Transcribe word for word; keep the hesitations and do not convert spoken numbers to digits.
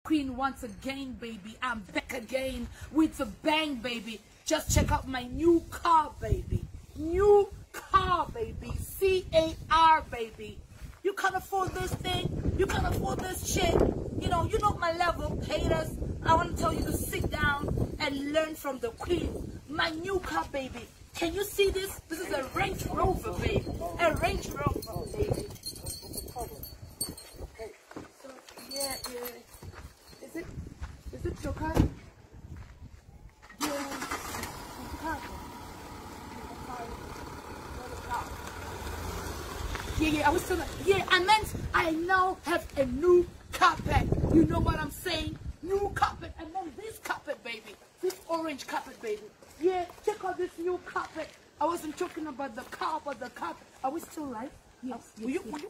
Queen once again, baby. I'm back again with a bang, baby. Just check out my new car, baby. New car, baby. C A R, baby. You can't afford this thing. You can't afford this shit. You know, you know my level, haters. I want to tell you to sit down and learn from the Queen. My new car, baby. Can you see this? This is a Range Rover, baby. A Range Rover, baby. So, yeah, yeah. Is it, is it your car? Yeah. Yeah, yeah, I was still like, yeah, I meant I now have a new carpet. You know what I'm saying? New carpet. And then this carpet, baby. This orange carpet, baby. Yeah, check out this new carpet. I wasn't talking about the car, but the carpet. Are we still live? Yes. Will you, will you